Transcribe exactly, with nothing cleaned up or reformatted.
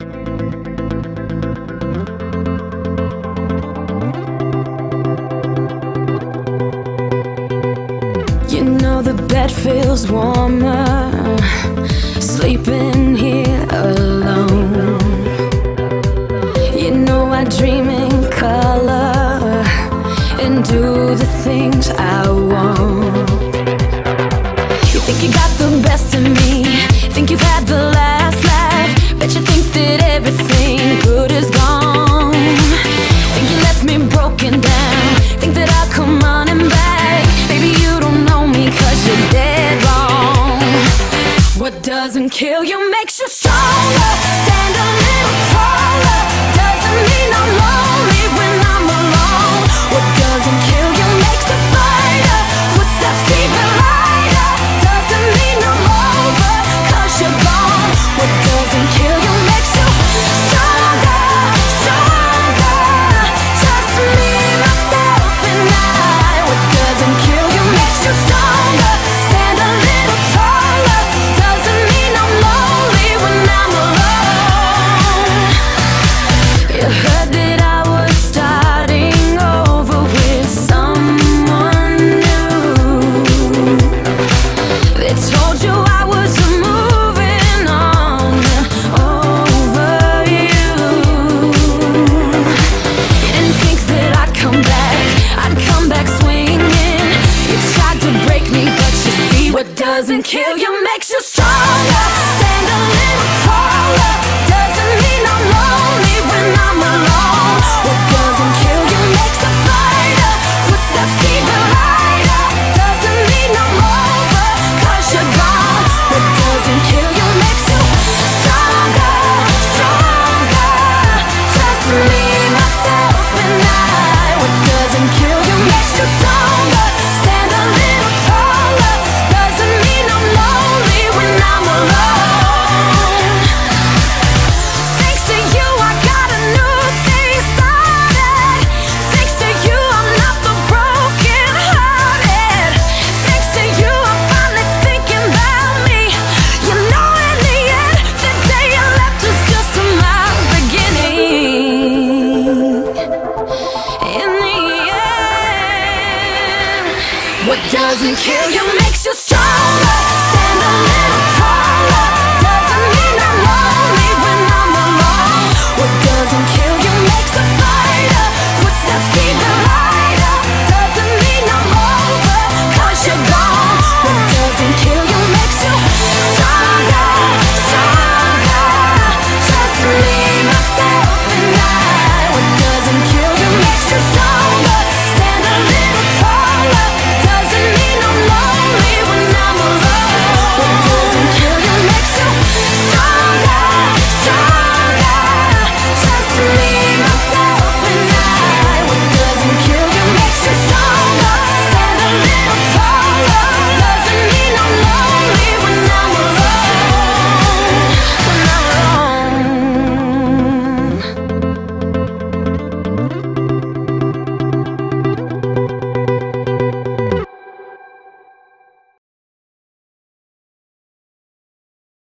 You know the bed feels warmer, sleeping here alone. You know I dream in color and do the things I want. You think you got the best of me, think you've had the last laugh, bet you think that everything good is gone. Think you left me broken down, think that I'll come running back. Baby, you don't know me cause you're dead wrong. What doesn't kill you makes you stronger. Stand a little taller. Doesn't mean I'm lonely when I'm alone. What doesn't kill you makes a fighter. Footsteps even lighter. Doesn't mean I'm over cause you're gone. What doesn't kill you makes you stronger, stronger. Just me, myself and I. What doesn't kill you makes you stronger. Stand a little taller. Doesn't mean I'm lonely when I'm alone. You heard that I was starting over with someone new. They told you I was moving on over you. You didn't think that I'd come back, I'd come back swinging. You tried to break me, but you see what doesn't kill you makes you stronger. Stand a little taller. Doesn't mean I'm lonely when I'm alone. What doesn't kill you makes a fighter. Footsteps even lighter. Doesn't mean I'm over cause you're gone. What doesn't kill you makes you stronger, stronger. Just me, myself and I. What doesn't kill you makes you stronger. Stand a little taller. Doesn't mean I'm lonely when I'm alone. Thanks to you I got a new thing started. Thanks to you I'm not the broken hearted. Thanks to you I'm finally thinking about me. You know in the end the day you left was just my beginning. In the end, what doesn't kill